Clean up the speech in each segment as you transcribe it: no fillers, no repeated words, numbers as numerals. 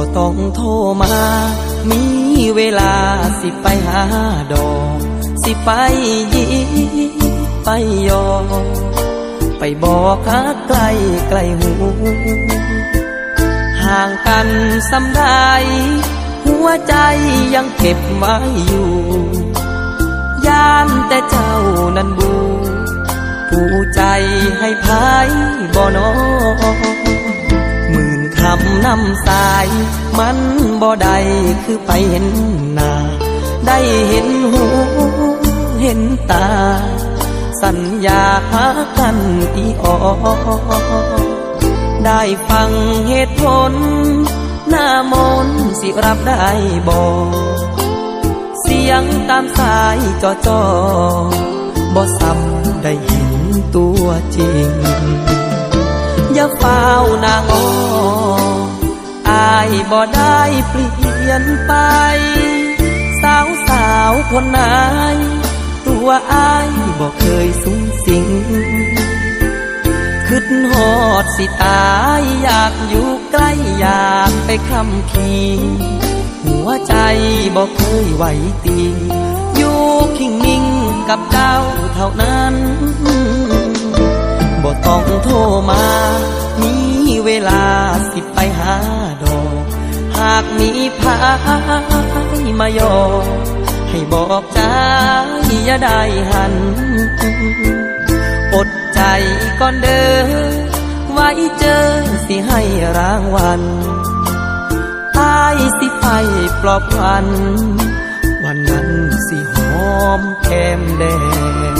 ต้องโทรมามีเวลาสิไปหาดอกสิไปยิไปยอไปบอกหาไกลไกลหูห่างกันสำใดหัวใจยังเก็บไว้อยู่ย่านแต่เจ้านั้นบูผู้ใจให้พายบ่นอหมื่นคำนำสายมันบ่ได้คือไปเห็นหน้าได้เห็นหูเห็นตาสัญญาหากันอีออได้ฟังเหตุผลหน้ามนสิรับได้บ่เสียงตามสายจ่อบ่ซ้ำได้เห็นตัวจริงอย่าเฝ้านางอายบ่ได้เปลี่ยนไปสาวคนไหนตัวอายบ่เคยสูญสิ้นคิดฮอดสิตายอยากอยู่ใกล้อยากไปคำคีหัวใจบ่เคยไหวตีอยู่คิงนิ่งกับเจ้าเท่านั้นบ่ต้องโทรมามีเวลาสิไปหาดอกหากมีพายมายอให้บอกใจอย่าได้หันอดใจก่อนเด้อไว้เจอสิให้รางวัลตายสิไปปลอบขวัญวันนั้นสิหอมแก้มแดง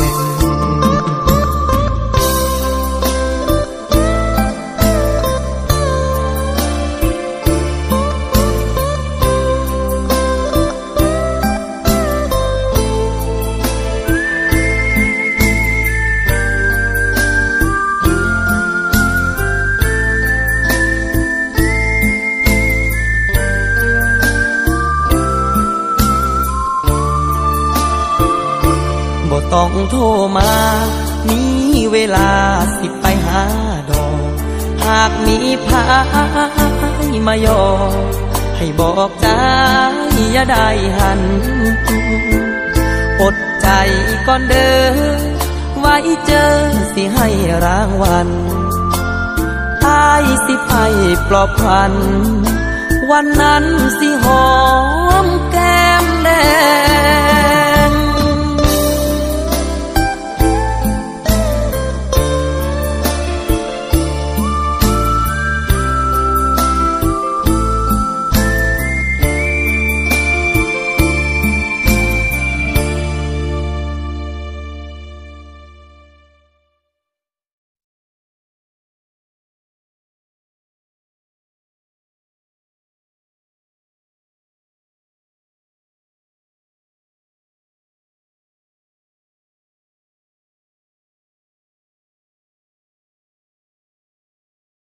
ต้องโทรมามีเวลาสิไปหาดอกหากมีพายมายอให้บอกใจอย่าได้หันอดใจก่อนเด้อไว้เจอสิให้รางวัลตายสิไปปลอบขวัญวันนั้นสิหอมแก้มแดง